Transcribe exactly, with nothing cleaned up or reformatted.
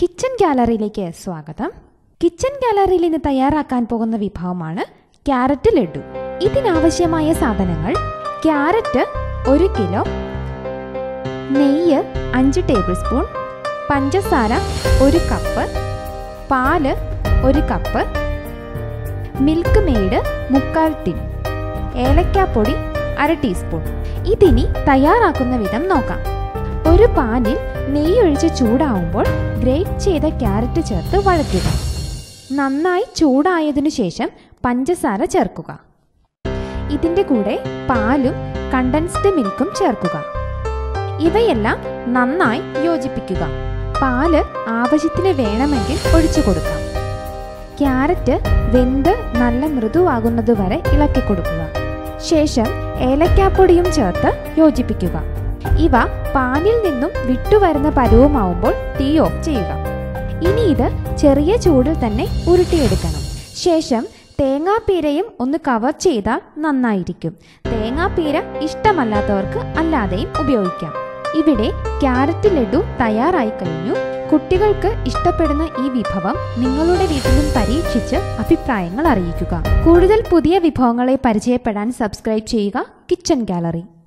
Kitchen ഗാലറിയിലേക്ക് സ്വാഗതം. Kitchen ഗാലറിയിൽ ഇന്ന് തയ്യാറാക്കാൻ പോകുന്ന വിഭവമാണ് ക്യാരറ്റ് ലഡു. ഇതിനാവശ്യമായ സാധനങ്ങൾ: ക്യാരറ്റ് ഒരു കിലോ, നെയ്യ് അഞ്ച് ടേബിൾ സ്പൂൺ, പഞ്ചസാര ഒരു കപ്പ്, പാല് ഒരു കപ്പ്, മിൽക്ക് മെയ്ഡ് മുക്കാൽ ടീൻ, ഏലക്കാപ്പൊടി അര ടീസ്പൂൺ. ഇതിനി തയ്യാറാക്കുന്ന വിധം നോക്കാം. ഒരു പാനിൽ നെയ്യ് ഒഴിച്ച് ചൂടാവുമ്പോൾ ഗ്രേറ്റ് ചെയ്ത ക്യാരറ്റ് ചേർത്ത് വഴറ്റുക. നന്നായി ചൂടായതിനു ശേഷം പഞ്ചസാര ചേർക്കുക. ഇതിൻ്റെ കൂടെ പാലും കണ്ടൻസ്ഡ് മിൽക്കും ചേർക്കുക. ഇവയെല്ലാം നന്നായി യോജിപ്പിക്കുക. പാല് ആവശ്യത്തിന് വേണമെങ്കിൽ ഒഴിച്ചു കൊടുക്കാം. ക്യാരറ്റ് വെന്ത് നല്ല മൃദുവാകുന്നത് വരെ ഇളക്കി കൊടുക്കുക. ശേഷം ഏലക്കാപ്പൊടിയും ചേർത്ത് യോജിപ്പിക്കുക. ഇവ പാനിൽ നിന്നും വിട്ടുവരുന്ന പരുവമാവുമ്പോൾ തീ ഓഫ് ചെയ്യുക. ഇനി ഇത് ചെറിയ ചൂടിൽ തന്നെ ഉരുട്ടിയെടുക്കണം. ശേഷം തേങ്ങാപ്പീരയും ഒന്ന് കവർ ചെയ്താൽ നന്നായിരിക്കും. തേങ്ങാപ്പീര ഇഷ്ടമല്ലാത്തവർക്ക് അല്ലാതെയും ഉപയോഗിക്കാം. ഇവിടെ ക്യാരറ്റ് ലഡു തയ്യാറായി കഴിഞ്ഞു. കുട്ടികൾക്ക് ഇഷ്ടപ്പെടുന്ന ഈ വിഭവം നിങ്ങളുടെ വീട്ടിലും പരീക്ഷിച്ച് അഭിപ്രായങ്ങൾ അറിയിക്കുക. കൂടുതൽ പുതിയ വിഭവങ്ങളെ പരിചയപ്പെടാൻ സബ്സ്ക്രൈബ് ചെയ്യുക കിച്ചൺ ഗാലറി.